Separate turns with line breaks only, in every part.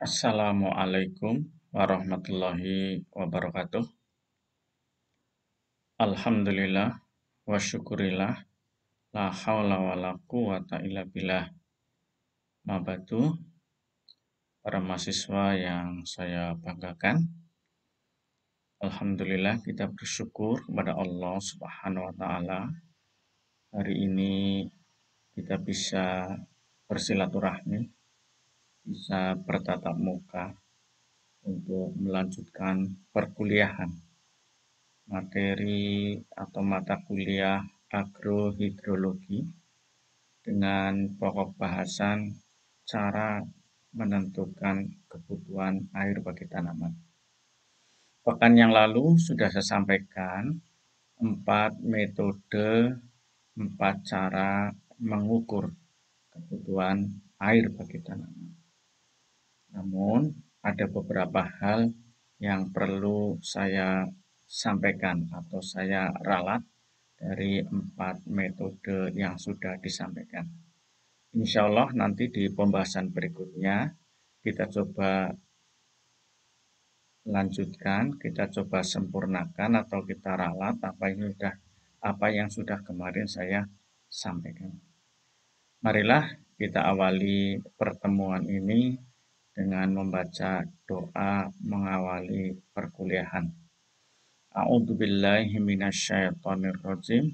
Assalamualaikum warahmatullahi wabarakatuh. Alhamdulillah wa syukurillah la haula wa la quwata illa billah. Mabadu, para mahasiswa yang saya banggakan. Alhamdulillah kita bersyukur kepada Allah Subhanahu wa taala. Hari ini kita bisa bersilaturahmi, bisa bertatap muka untuk melanjutkan perkuliahan materi atau mata kuliah agrohidrologi dengan pokok bahasan cara menentukan kebutuhan air bagi tanaman. Pekan yang lalu sudah saya sampaikan 4 metode, 4 cara mengukur kebutuhan air bagi tanaman. Namun ada beberapa hal yang perlu saya sampaikan atau saya ralat dari 4 metode yang sudah disampaikan. Insya Allah nanti di pembahasan berikutnya kita coba lanjutkan, kita coba sempurnakan atau kita ralat apa yang sudah kemarin saya sampaikan. Marilah kita awali pertemuan ini dengan membaca doa mengawali perkuliahan. A'udzubillahi minasyaitonirrajim.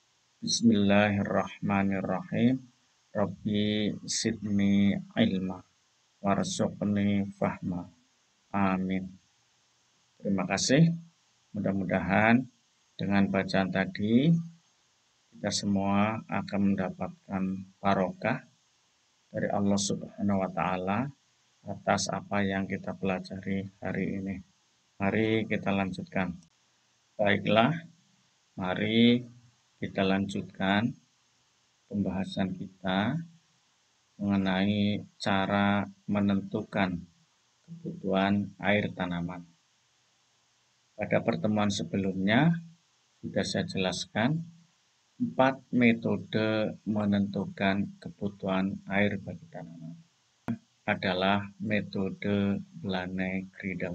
Bismillahirrahmanirrahim. Rabbi sidni ilma warzuqni fahma. Amin. Terima kasih. Mudah-mudahan dengan bacaan tadi kita semua akan mendapatkan barokah dari Allah Subhanahu wa taala atas apa yang kita pelajari hari ini. Mari kita lanjutkan. Baiklah, mari kita lanjutkan pembahasan kita mengenai cara menentukan kebutuhan air tanaman. Pada pertemuan sebelumnya sudah saya jelaskan 4 metode menentukan kebutuhan air bagi tanaman. Adalah metode Blanek-Riedel.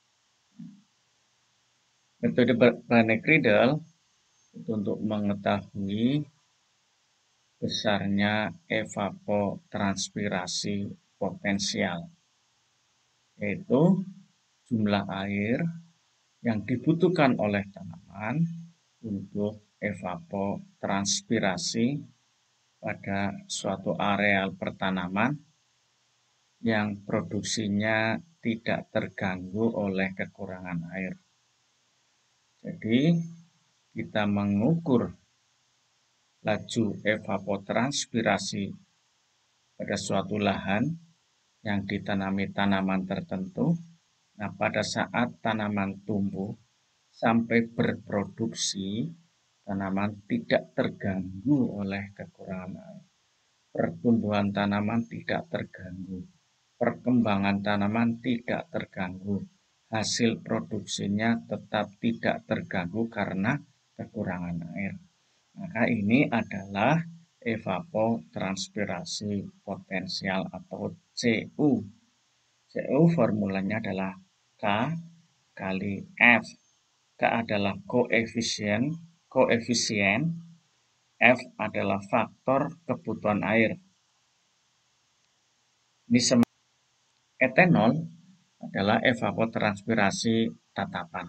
Metode Blanek-Riedel untuk mengetahui besarnya evapotranspirasi potensial, yaitu jumlah air yang dibutuhkan oleh tanaman untuk evapotranspirasi pada suatu areal pertanaman yang produksinya tidak terganggu oleh kekurangan air. Jadi, kita mengukur laju evapotranspirasi pada suatu lahan yang ditanami tanaman tertentu. Nah, pada saat tanaman tumbuh sampai berproduksi, tanaman tidak terganggu oleh kekurangan air. Pertumbuhan tanaman tidak terganggu. Perkembangan tanaman tidak terganggu. Hasil produksinya tetap tidak terganggu karena kekurangan air. Maka ini adalah evapotranspirasi potensial atau CU. CU formulanya adalah K kali F. K adalah koefisien, F adalah faktor kebutuhan air. Ini etanol adalah evapotranspirasi tatapan.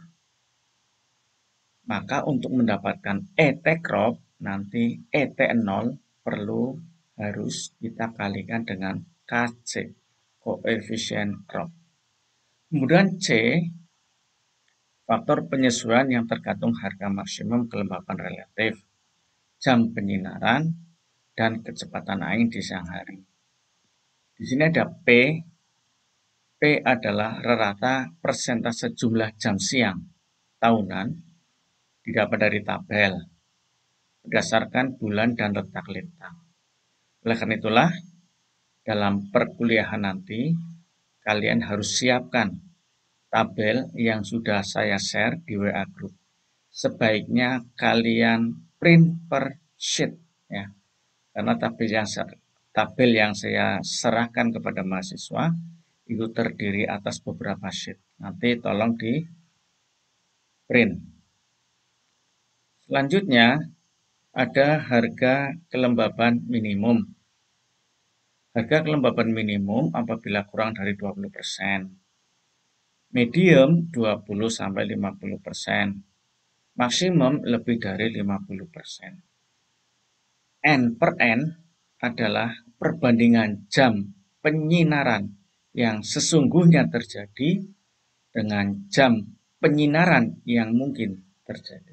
Maka untuk mendapatkan ET-crop nanti ET0 harus kita kalikan dengan KC, koefisien crop. Kemudian C, faktor penyesuaian yang tergantung harga maksimum kelembapan relatif, jam penyinaran, dan kecepatan angin di siang hari. Di sini ada P. P adalah rata persentase jumlah jam siang tahunan didapat dari tabel berdasarkan bulan dan letak lintang. Oleh karena itulah, dalam perkuliahan nanti kalian harus siapkan tabel yang sudah saya share di WA Group. Sebaiknya kalian print per sheet ya. Karena tabel yang saya serahkan kepada mahasiswa Itu terdiri atas beberapa sheet. Nanti tolong di print. Selanjutnya ada harga kelembaban minimum. Harga kelembaban minimum apabila kurang dari 20%. Medium 20-50%. Maksimum lebih dari 50%. N per N adalah perbandingan jam penyinaran yang sesungguhnya terjadi dengan jam penyinaran yang mungkin terjadi.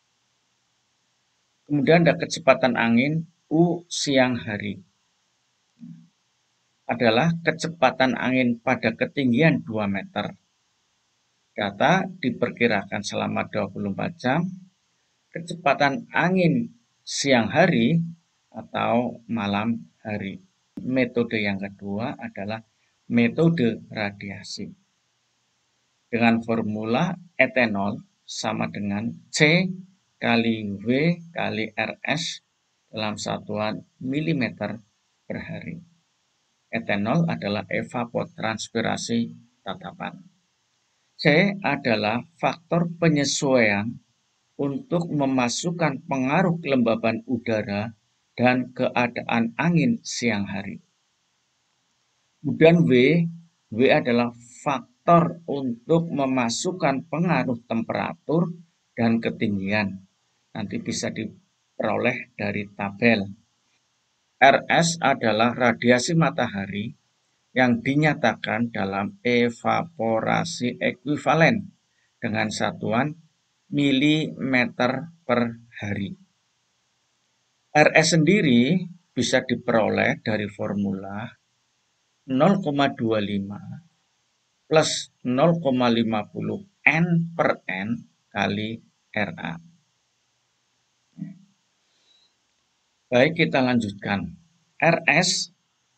Kemudian ada kecepatan angin U siang hari. Adalah kecepatan angin pada ketinggian 2 meter. Data diperkirakan selama 24 jam. Kecepatan angin siang hari atau malam hari. Metode yang kedua adalah metode radiasi. Dengan formula etanol sama dengan C kali V kali RS dalam satuan milimeter per hari. Etanol adalah evapotranspirasi tatapan. C adalah faktor penyesuaian untuk memasukkan pengaruh kelembaban udara dan keadaan angin siang hari. Kemudian W adalah faktor untuk memasukkan pengaruh temperatur dan ketinggian. Nanti bisa diperoleh dari tabel. RS adalah radiasi matahari yang dinyatakan dalam evaporasi ekuivalen dengan satuan milimeter per hari. RS sendiri bisa diperoleh dari formula 0,25 plus 0,50 N per N kali RA. Baik, kita lanjutkan. RS,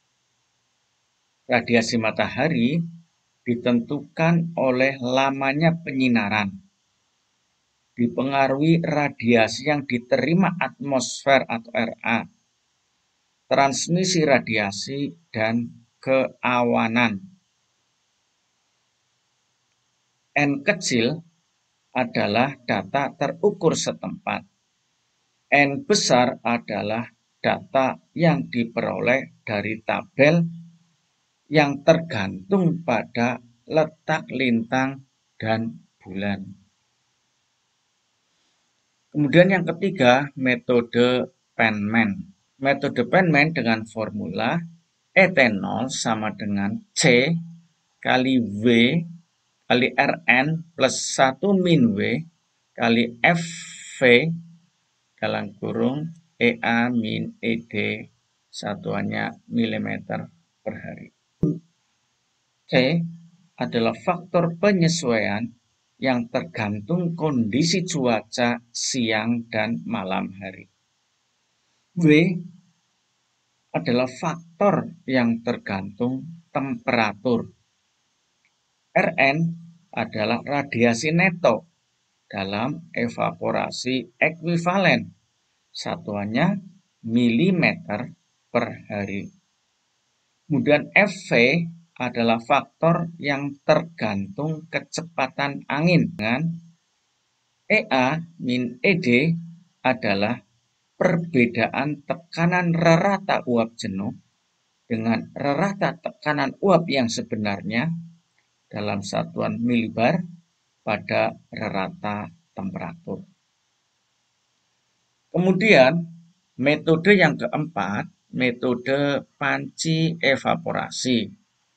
radiasi matahari, ditentukan oleh lamanya penyinaran. Dipengaruhi radiasi yang diterima atmosfer atau RA, transmisi radiasi, dan keawanan. N kecil adalah data terukur setempat. N besar adalah data yang diperoleh dari tabel yang tergantung pada letak lintang dan bulan. Kemudian yang ketiga, metode Penman. Metode Penman dengan formula etanol sama dengan C kali V kali Rn plus 1 min W kali FV dalam kurung EA min ED satuannya milimeter per hari. C adalah faktor penyesuaian yang tergantung kondisi cuaca siang dan malam hari. W adalah faktor yang tergantung temperatur. Rn adalah radiasi neto dalam evaporasi ekuivalen. Satuannya milimeter per hari. Kemudian FV adalah faktor yang tergantung kecepatan angin. Dengan EA min ED adalah perbedaan tekanan rata uap jenuh dengan rata tekanan uap yang sebenarnya dalam satuan milibar pada rata temperatur. Kemudian metode yang keempat, metode panci evaporasi.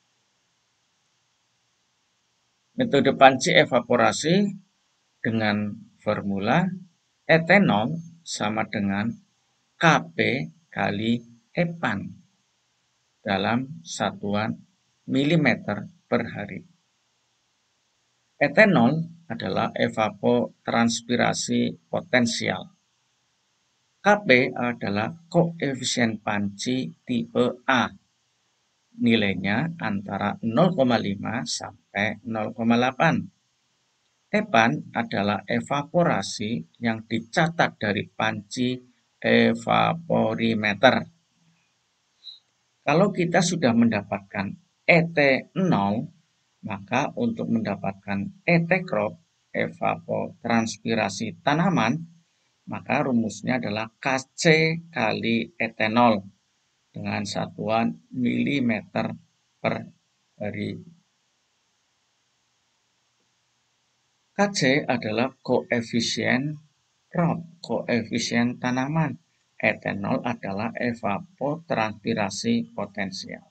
Metode panci evaporasi dengan formula etanol sama dengan Kp kali epan dalam satuan milimeter per hari. Etanol adalah evapotranspirasi potensial. Kp adalah koefisien panci tipe A. Nilainya antara 0,5 sampai 0,8. Epan adalah evaporasi yang dicatat dari panci evaporimeter. Kalau kita sudah mendapatkan ET0, maka untuk mendapatkan ET crop, evapotranspirasi tanaman, maka rumusnya adalah Kc kali ET0 dengan satuan milimeter per hari. Kc adalah koefisien crop, koefisien tanaman. ET0 adalah evapotranspirasi potensial.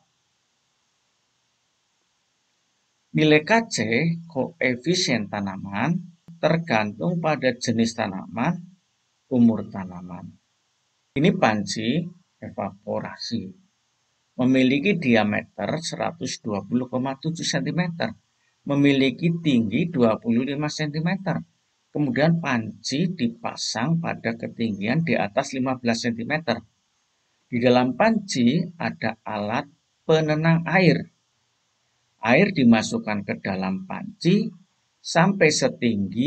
Nilai Kc, koefisien tanaman, tergantung pada jenis tanaman, umur tanaman. Ini panci evaporasi. Memiliki diameter 120,7 cm. Memiliki tinggi 25 cm. Kemudian panci dipasang pada ketinggian di atas 15 cm. Di dalam panci ada alat penenang air. Air dimasukkan ke dalam panci sampai setinggi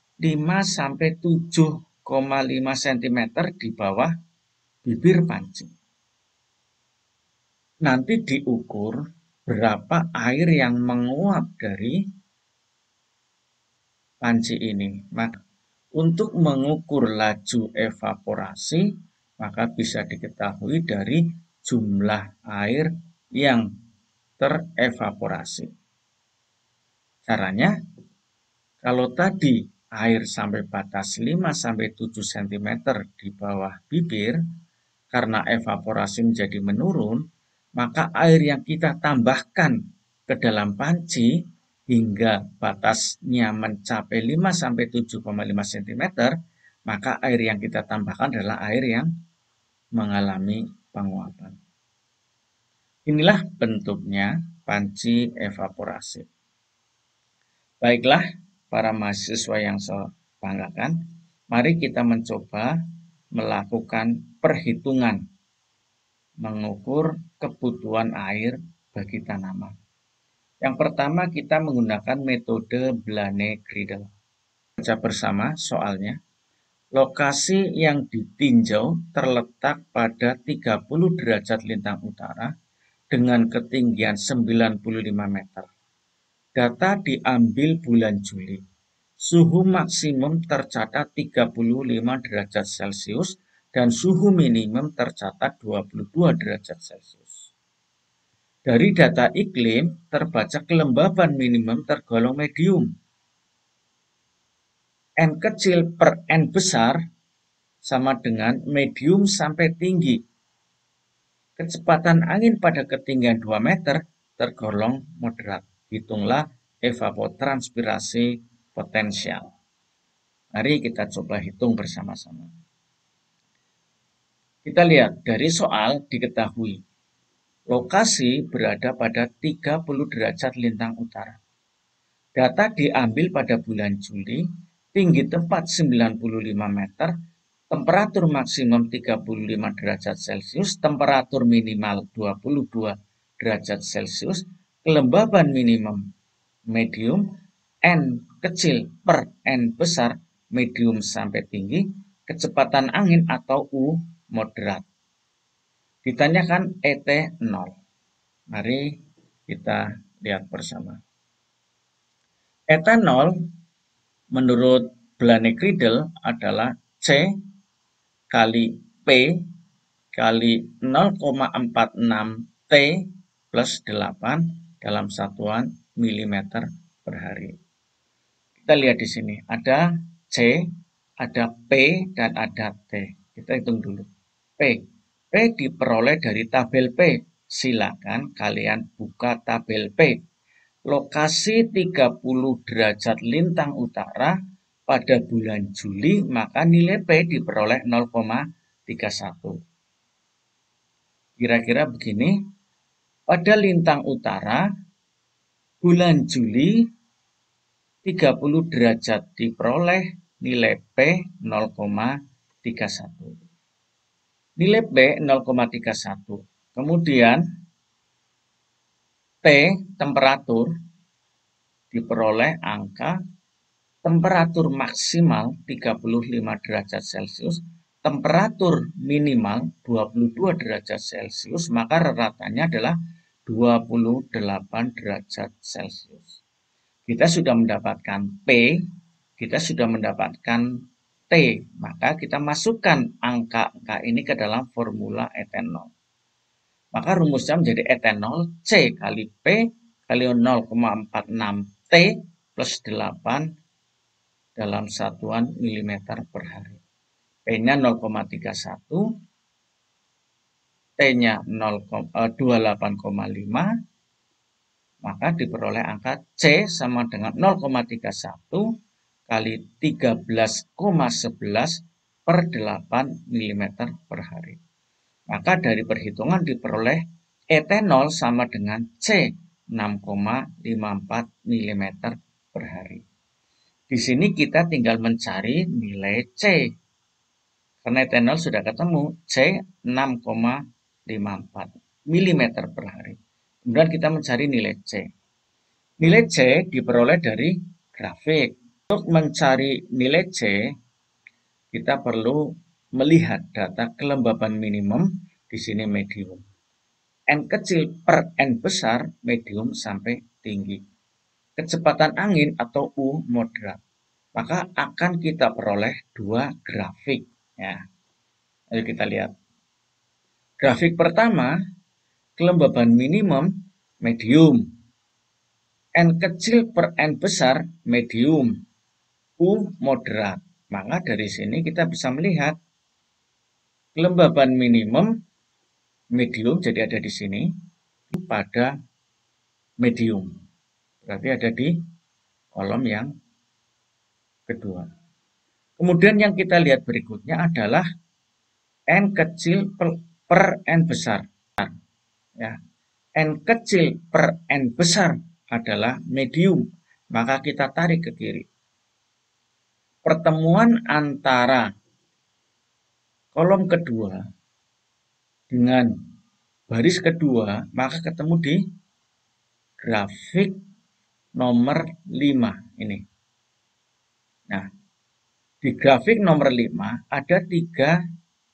5-7,5 cm di bawah bibir panci. Nanti diukur berapa air yang menguap dari panci ini. Maka untuk mengukur laju evaporasi, maka bisa diketahui dari jumlah air yang terevaporasi. Caranya, kalau tadi air sampai batas 5-7 cm di bawah bibir, karena evaporasi menjadi menurun, maka air yang kita tambahkan ke dalam panci hingga batasnya mencapai 5-7,5 cm, maka air yang kita tambahkan adalah air yang mengalami penguapan. Inilah bentuknya panci evaporasi. Baiklah, para mahasiswa yang saya banggakan, mari kita mencoba melakukan perhitungan mengukur kebutuhan air bagi tanaman. Yang pertama kita menggunakan metode Blaine-Creedel. Baca bersama soalnya. Lokasi yang ditinjau terletak pada 30 derajat lintang utara dengan ketinggian 95 meter. Data diambil bulan Juli. Suhu maksimum tercatat 35 derajat Celcius dan suhu minimum tercatat 22 derajat Celcius. Dari data iklim terbaca kelembaban minimum tergolong medium. N kecil per N besar sama dengan medium sampai tinggi. Kecepatan angin pada ketinggian 2 meter tergolong moderat. Hitunglah evapotranspirasi potensial. Mari kita coba hitung bersama-sama. Kita lihat dari soal diketahui lokasi berada pada 30 derajat lintang utara. Data diambil pada bulan Juli, tinggi tempat 95 meter, temperatur maksimum 35 derajat Celcius, temperatur minimal 22 derajat Celcius, kelembaban minimum medium, N kecil per N besar, medium sampai tinggi, kecepatan angin atau U moderat. Ditanyakan ET0. Mari kita lihat bersama. ET0 menurut Blaine-Creedel adalah C kali P kali 0,46 T plus 8 dalam satuan milimeter per hari. Kita lihat di sini, ada C, ada P, dan ada T. Kita hitung dulu. P diperoleh dari tabel P. Silakan kalian buka tabel P. Lokasi 30 derajat lintang utara pada bulan Juli, maka nilai P diperoleh 0,31. Kira-kira begini, pada lintang utara, bulan Juli, 30 derajat diperoleh nilai P 0,31. Nilai P 0,31. Kemudian T temperatur diperoleh angka temperatur maksimal 35 derajat Celcius, temperatur minimal 22 derajat Celcius, maka rata-ratanya adalah 28 derajat Celcius. Kita sudah mendapatkan P, kita sudah mendapatkan T, maka kita masukkan angka-angka ini ke dalam formula etanol. Maka rumusnya menjadi etanol C kali P kali 0,46 T plus 8 dalam satuan milimeter per hari. P-nya 0,31, T-nya 28,5, maka diperoleh angka C sama dengan 0,31 kali 13,11 per 8 mm per hari. Maka dari perhitungan diperoleh etanol sama dengan C 6,54 mm per hari. Di sini kita tinggal mencari nilai C. Karena etanol sudah ketemu C 6,54 mm per hari. Kemudian kita mencari nilai C. Nilai C diperoleh dari grafik. Untuk mencari nilai C, kita perlu melihat data kelembaban minimum, di sini medium. N kecil per N besar, medium sampai tinggi. Kecepatan angin atau U moderat. Maka akan kita peroleh dua grafik. Ya. Ayo kita lihat. Grafik pertama, kelembaban minimum, medium. N kecil per N besar, medium. U moderat. Maka dari sini kita bisa melihat kelembaban minimum medium, jadi ada di sini pada medium. Berarti ada di kolom yang kedua. Kemudian yang kita lihat berikutnya adalah N kecil per N besar. Ya. N kecil per N besar adalah medium. Maka kita tarik ke kiri. Pertemuan antara kolom kedua dengan baris kedua, maka ketemu di grafik nomor 5 ini. Nah, di grafik nomor 5 ada 3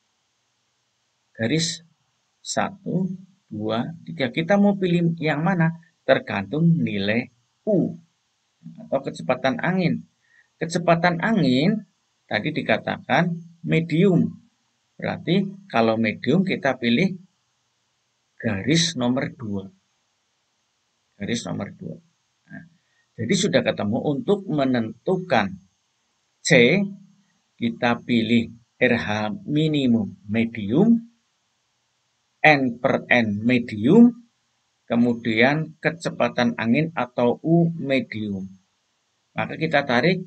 garis 1, 2, 3. Kita mau pilih yang mana? Tergantung nilai U atau kecepatan angin. Kecepatan angin tadi dikatakan medium. Berarti kalau medium kita pilih garis nomor 2. Garis nomor 2. Nah, jadi sudah ketemu. Untuk menentukan C, kita pilih RH minimum medium, N per N medium, kemudian kecepatan angin atau U medium. Maka kita tarik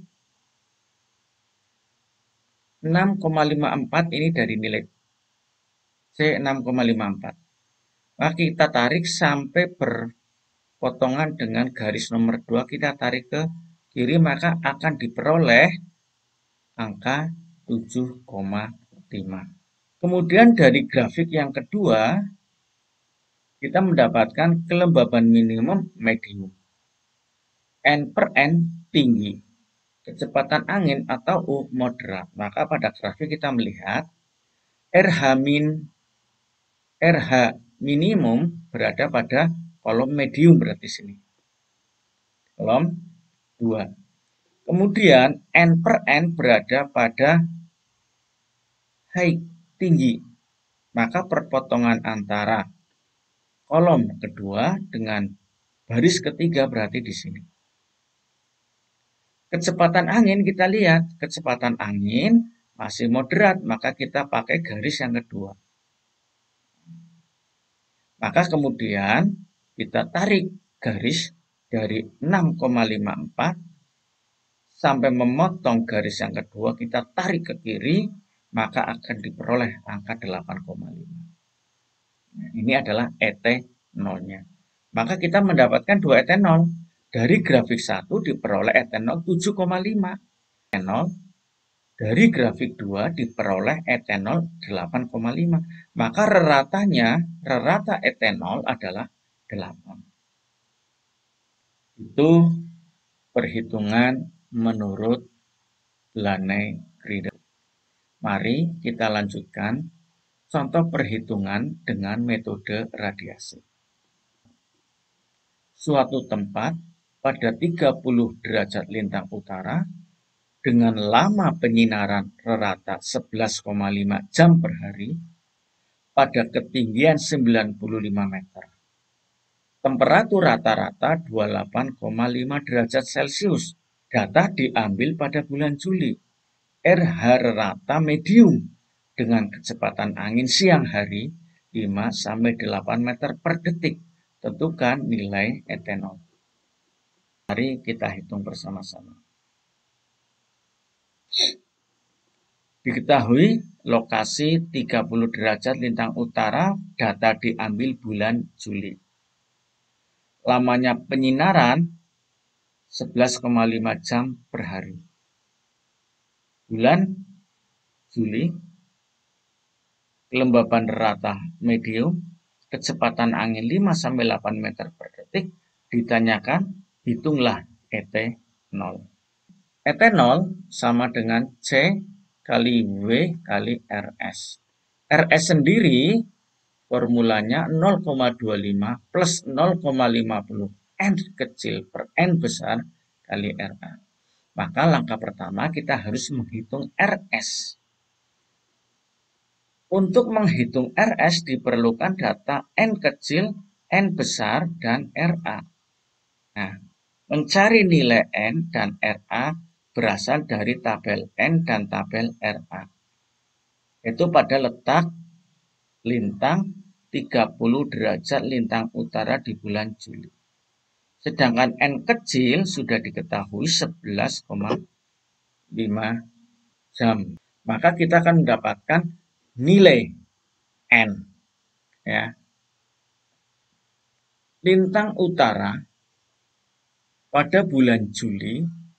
6,54 ini dari nilai C 6,54. Maka kita tarik sampai berpotongan dengan garis nomor 2, kita tarik ke kiri, maka akan diperoleh angka 7,5. Kemudian dari grafik yang kedua, kita mendapatkan kelembaban minimum medium. N per N tinggi. Kecepatan angin atau U moderat. Maka pada grafik kita melihat RH minimum berada pada kolom medium, berarti sini. Kolom 2. Kemudian N per N berada pada high, tinggi. Maka perpotongan antara kolom kedua dengan baris ketiga berarti di sini. Kecepatan angin kita lihat, kecepatan angin masih moderat, maka kita pakai garis yang kedua. Maka kemudian kita tarik garis dari 6,54 sampai memotong garis yang kedua, kita tarik ke kiri, maka akan diperoleh angka 8,5. Nah, ini adalah etanolnya. Maka kita mendapatkan 2 etanol. Dari grafik 1 diperoleh etanol 7,5. Etanol dari grafik 2 diperoleh etanol 8,5. Maka rata etanol adalah 8. Itu perhitungan menurut Laney-Grieder. Mari kita lanjutkan contoh perhitungan dengan metode radiasi. suatu tempat pada 30 derajat lintang utara dengan lama penyinaran rata 11,5 jam per hari pada ketinggian 95 meter. Temperatur rata-rata 28,5 derajat Celcius. Data diambil pada bulan Juli. RH rata medium dengan kecepatan angin siang hari 5-8 meter per detik. Tentukan nilai etanol. Mari kita hitung bersama-sama. Diketahui lokasi 30 derajat lintang utara, data diambil bulan Juli. Lamanya penyinaran 11,5 jam per hari. Bulan Juli, kelembaban rata medium, kecepatan angin 5-8 meter per detik, ditanyakan, hitunglah etanol. Etanol sama dengan C kali W kali RS. RS sendiri formulanya 0,25 plus 0,50 N kecil per N besar kali RA. Maka langkah pertama kita harus menghitung RS. Untuk menghitung RS diperlukan data N kecil, N besar, dan RA. Nah, mencari nilai N dan RA berasal dari tabel N dan tabel RA. Itu pada letak lintang 30 derajat lintang utara di bulan Juli. Sedangkan N kecil sudah diketahui 11,5 jam. Maka kita akan mendapatkan nilai N. Ya. Lintang utara pada bulan Juli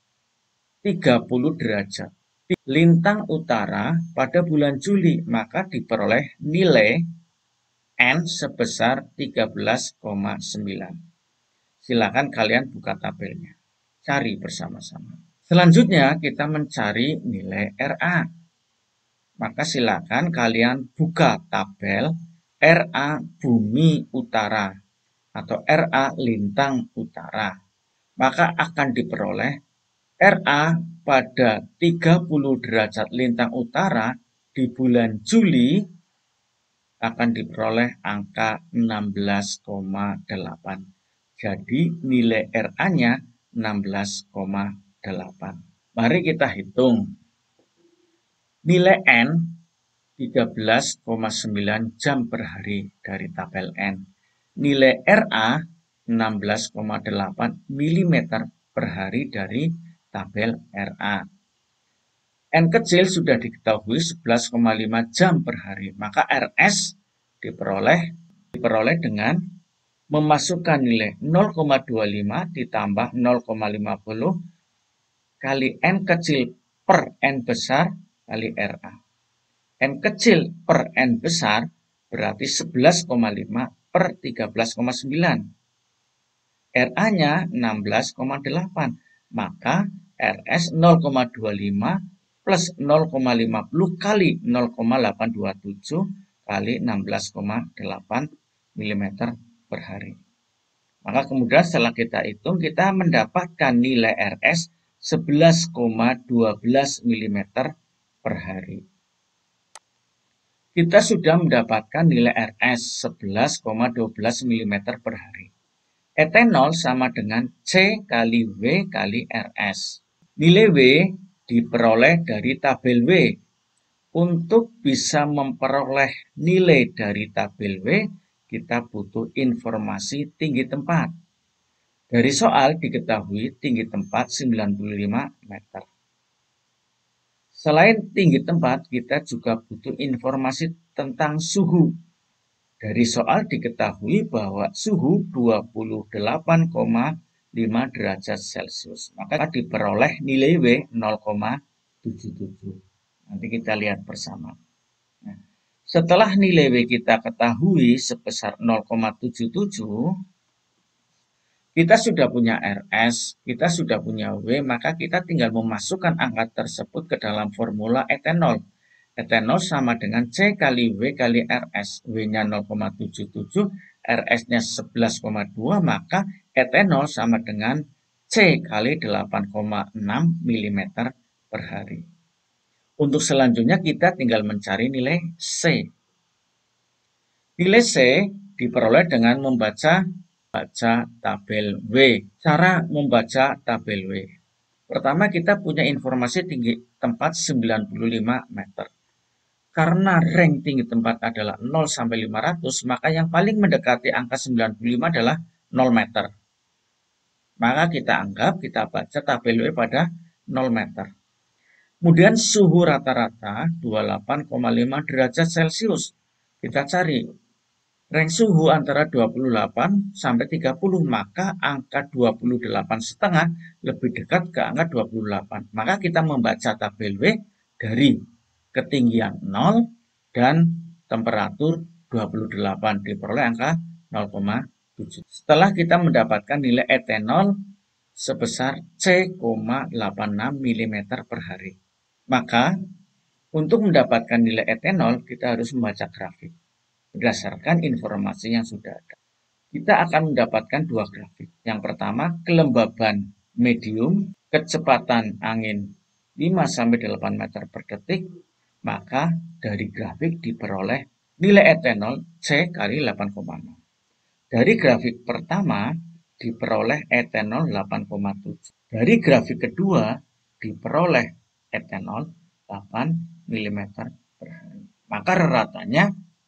30 derajat. Lintang utara pada bulan Juli, maka diperoleh nilai N sebesar 13,9. Silakan kalian buka tabelnya. Cari bersama-sama. Selanjutnya kita mencari nilai RA. Maka silakan kalian buka tabel RA bumi utara atau RA lintang utara. Maka akan diperoleh RA pada 30 derajat lintang utara di bulan Juli akan diperoleh angka 16,8. Jadi nilai RA-nya 16,8. Mari kita hitung. Nilai N 13,9 jam per hari dari tabel N. Nilai RA 16,8 mm per hari dari tabel RA. N kecil sudah diketahui 11,5 jam per hari. Maka RS diperoleh dengan memasukkan nilai 0,25 ditambah 0,50 kali N kecil per N besar kali RA. N kecil per N besar berarti 11,5 per 13,9. RA-nya 16,8. Maka RS 0,25 plus 0,50 kali 0,827 kali 16,8 mm per hari. Maka kemudian setelah kita hitung, kita mendapatkan nilai RS 11,12 mm per hari. Kita sudah mendapatkan nilai RS 11,12 mm per hari. Etanol sama dengan C kali W kali RS. Nilai W diperoleh dari tabel W. Untuk bisa memperoleh nilai dari tabel W, kita butuh informasi tinggi tempat. Dari soal diketahui tinggi tempat 95 meter. Selain tinggi tempat, kita juga butuh informasi tentang suhu. Dari soal diketahui bahwa suhu 28,5 derajat Celcius. Maka diperoleh nilai W 0,77. Nanti kita lihat bersama. Nah, setelah nilai W kita ketahui sebesar 0,77, kita sudah punya RS, kita sudah punya W, maka kita tinggal memasukkan angka tersebut ke dalam formula etanol. Etanol sama dengan C kali W kali RS. W-nya 0,77 RS-nya 11,2, maka etanol sama dengan C kali 8,6 mm per hari. Untuk selanjutnya kita tinggal mencari nilai C. Nilai C diperoleh dengan membaca tabel W. Cara membaca tabel W. Pertama kita punya informasi tinggi tempat 95 meter. Karena rank tinggi tempat adalah 0 sampai 500, maka yang paling mendekati angka 95 adalah 0 meter. Maka kita baca tabel W pada 0 meter. Kemudian suhu rata-rata 28,5 derajat Celcius. Kita cari rank suhu antara 28 sampai 30, maka angka 28,5 lebih dekat ke angka 28. Maka kita membaca tabel W dari ketinggian 0 dan temperatur 28 diperoleh angka 0,7. Setelah kita mendapatkan nilai etanol sebesar C,86 mm per hari. Maka untuk mendapatkan nilai etanol kita harus membaca grafik berdasarkan informasi yang sudah ada. Kita akan mendapatkan dua grafik. Yang pertama, kelembaban medium, kecepatan angin 5-8 meter per detik, maka dari grafik diperoleh nilai etanol C kali 8,6. Dari grafik pertama diperoleh etanol 8,7. Dari grafik kedua diperoleh etanol 8 mm per hari. Maka rata-ratanya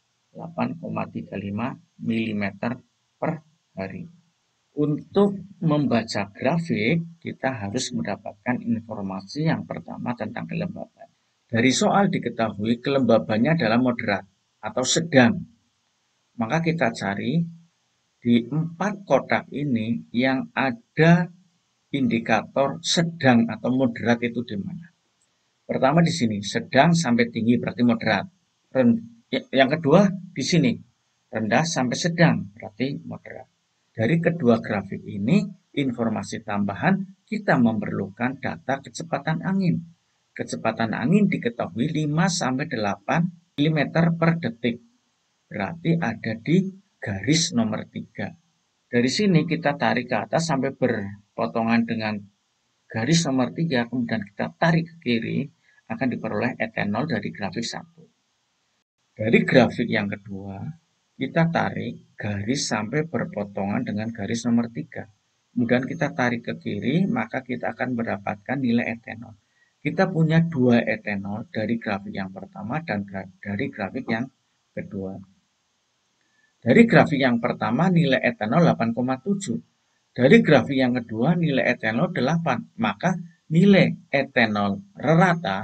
8,35 mm per hari. Untuk membaca grafik, kita harus mendapatkan informasi yang pertama tentang kelembaban. Dari soal diketahui kelembabannya adalah moderat atau sedang. Maka kita cari di 4 kotak ini yang ada indikator sedang atau moderat itu di mana. Pertama di sini, sedang sampai tinggi berarti moderat. Yang kedua di sini, rendah sampai sedang berarti moderat. Dari kedua grafik ini, informasi tambahan kita memerlukan data kecepatan angin. Kecepatan angin diketahui 5-8 mm per detik. Berarti ada di garis nomor 3. Dari sini kita tarik ke atas sampai berpotongan dengan garis nomor 3, kemudian kita tarik ke kiri, akan diperoleh etanol dari grafik 1. Dari grafik yang kedua, kita tarik garis sampai berpotongan dengan garis nomor 3. Kemudian kita tarik ke kiri, maka kita akan mendapatkan nilai etanol. Kita punya 2 etanol dari grafik yang pertama dan dari grafik yang kedua. Dari grafik yang pertama nilai etanol 8,7. Dari grafik yang kedua nilai etanol 8. Maka nilai etanol rata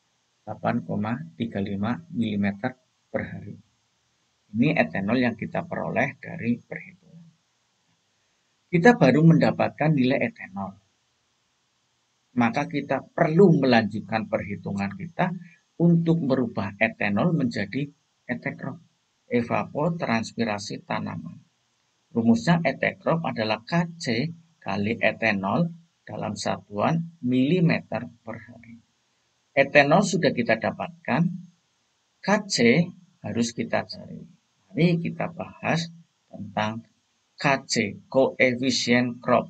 8,35 mm per hari. Ini etanol yang kita peroleh dari perhitungan. Kita baru mendapatkan nilai etanol. Maka kita perlu melanjutkan perhitungan kita untuk merubah etanol menjadi etekrop, evapotranspirasi tanaman. Rumusnya etekrop adalah Kc kali etanol dalam satuan milimeter per hari. Etanol sudah kita dapatkan, Kc harus kita cari. Mari kita bahas tentang Kc, koefisien crop.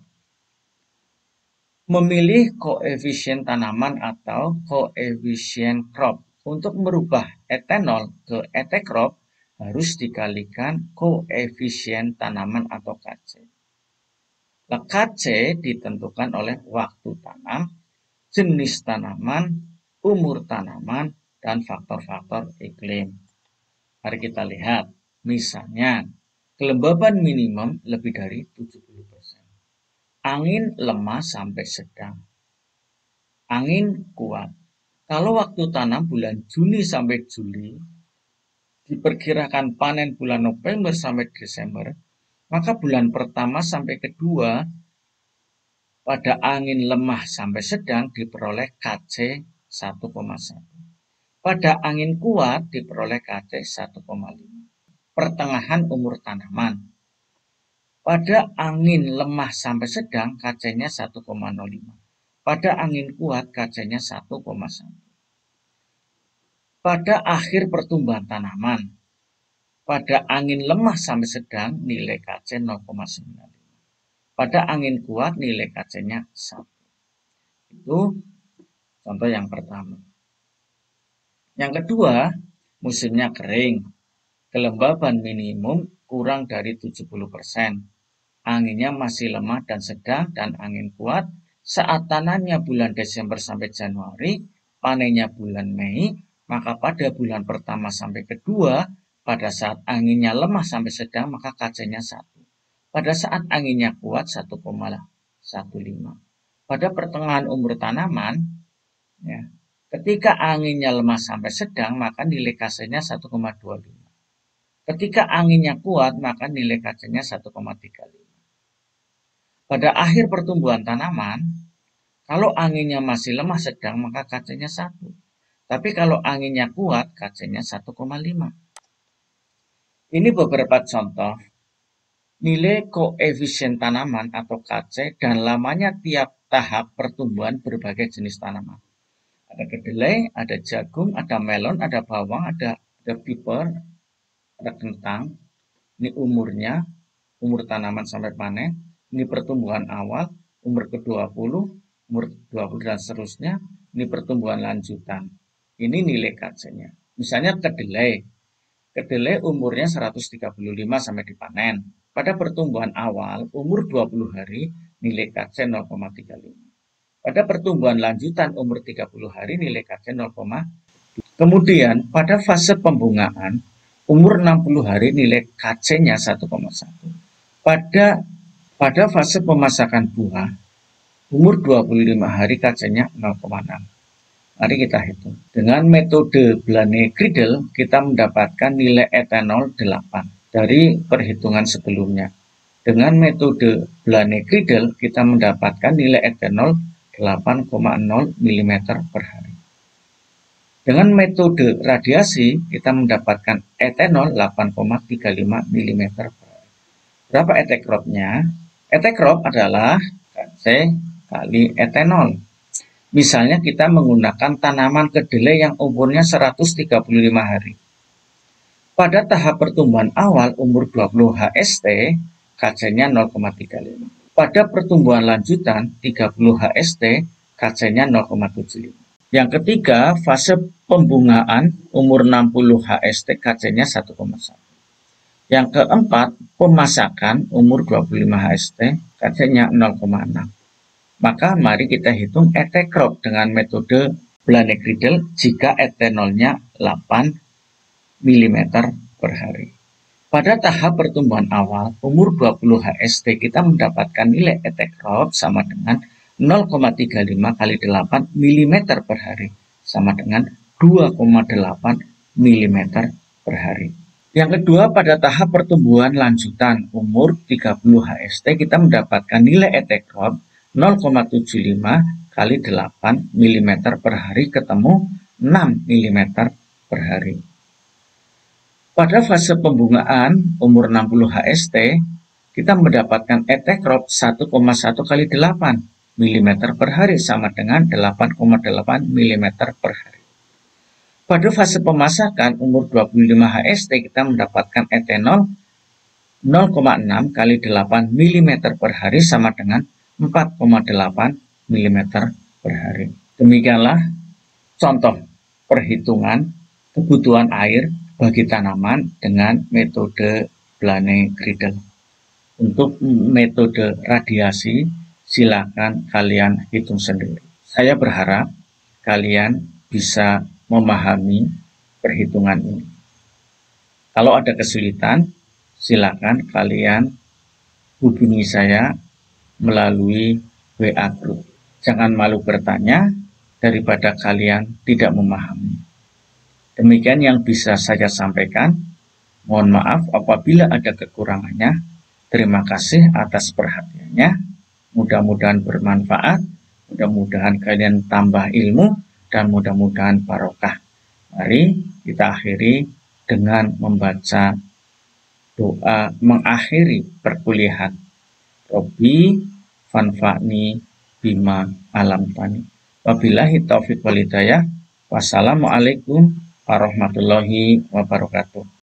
Memilih koefisien tanaman atau koefisien crop. Untuk merubah etanol ke etekrop harus dikalikan koefisien tanaman atau Kc. Kc ditentukan oleh waktu tanam, jenis tanaman, umur tanaman, dan faktor-faktor iklim. Mari kita lihat, misalnya kelembaban minimum lebih dari 70%. Angin lemah sampai sedang. Angin kuat. Kalau waktu tanam bulan Juni sampai Juli, diperkirakan panen bulan November sampai Desember, maka bulan pertama sampai kedua pada angin lemah sampai sedang diperoleh Kc 1,1. Pada angin kuat diperoleh Kc 1,5. Pertengahan umur tanaman. Pada angin lemah sampai sedang Kc-nya 1,05. Pada angin kuat Kc-nya 1,1. Pada akhir pertumbuhan tanaman. Pada angin lemah sampai sedang nilai KC 0,95. Pada angin kuat nilai KC-nya 1. Itu contoh yang pertama. Yang kedua, musimnya kering. Kelembaban minimum kurang dari 70%. Anginnya masih lemah dan sedang dan angin kuat. Saat tanamnya bulan Desember sampai Januari, panennya bulan Mei, maka pada bulan pertama sampai kedua, pada saat anginnya lemah sampai sedang, maka KC-nya 1. Pada saat anginnya kuat 1,15. Pada pertengahan umur tanaman, ya, ketika anginnya lemah sampai sedang, maka nilai KC-nya 1,25. Ketika anginnya kuat, maka nilai KC-nya 1,35. Pada akhir pertumbuhan tanaman, kalau anginnya masih lemah sedang, maka KC-nya 1. Tapi kalau anginnya kuat, KC-nya 1,5. Ini beberapa contoh nilai koefisien tanaman atau KC dan lamanya tiap tahap pertumbuhan berbagai jenis tanaman. Ada kedelai, ada jagung, ada melon, ada bawang, ada piper, ada kentang. Ini umurnya, umur tanaman sampai panen. Ini pertumbuhan awal, umur ke-20, umur 20 dan seterusnya. Ini pertumbuhan lanjutan. Ini nilai KC-nya. Misalnya kedelai. Kedelai umurnya 135 sampai dipanen. Pada pertumbuhan awal, umur 20 hari, nilai KC 0,35. Pada pertumbuhan lanjutan, umur 30 hari, nilai KC 0,2. Kemudian, pada fase pembungaan, umur 60 hari, nilai KC-nya 1,1. Pada fase pemasakan buah, umur 25 hari, KC-nya 0,6. Mari kita hitung. Dengan metode Blaine-Creedle, kita mendapatkan nilai etanol 8 dari perhitungan sebelumnya. Dengan metode Blaine-Creedle, kita mendapatkan nilai etanol 8,0 mm per hari. Dengan metode radiasi, kita mendapatkan etanol 8,35 mm per hari. Berapa etekrotnya? Etekrot adalah KC kali etanol. Misalnya kita menggunakan tanaman kedelai yang umurnya 135 hari. Pada tahap pertumbuhan awal umur 20 HST, KC-nya 0,35. Pada pertumbuhan lanjutan 30 HST, KC-nya 0,75. Yang ketiga, fase pembungaan umur 60 HST, KC-nya 1,1. Yang keempat, pemasakan umur 25 HST, KC-nya 0,6. Maka mari kita hitung etekrot dengan metode Blaine-Creedle jika etanolnya 8 mm per hari. Pada tahap pertumbuhan awal, umur 20 HST, kita mendapatkan nilai etekrot sama dengan 0,35 kali 8 mm per hari, sama dengan 2,8 mm per hari. Yang kedua, pada tahap pertumbuhan lanjutan, umur 30 HST, kita mendapatkan nilai etekrot 0,75 kali 8 mm per hari, ketemu 6 mm per hari. Pada fase pembungaan umur 60 HST, kita mendapatkan etekrot 1,1 kali 8 mm per hari sama dengan 8,8 mm per hari. Pada fase pemasakan umur 25 HST, kita mendapatkan etanol 0,6 kali 8 mm per hari sama dengan 4,8 mm per hari. Demikianlah contoh perhitungan kebutuhan air bagi tanaman dengan metode Blaine-Creedle. Untuk metode radiasi, silakan kalian hitung sendiri. Saya berharap kalian bisa memahami perhitungan ini. Kalau ada kesulitan, silakan kalian hubungi saya melalui WA Group. Jangan malu bertanya daripada kalian tidak memahami. Demikian yang bisa saya sampaikan. Mohon maaf apabila ada kekurangannya. Terima kasih atas perhatiannya. Mudah-mudahan bermanfaat. Mudah-mudahan kalian tambah ilmu dan mudah-mudahan barokah. Mari kita akhiri dengan membaca doa mengakhiri perkuliahan. Robbi fanfa'ni bima alamtani. Wabillahi taufiq wal hidayah. Wassalamualaikum warahmatullahi wabarakatuh.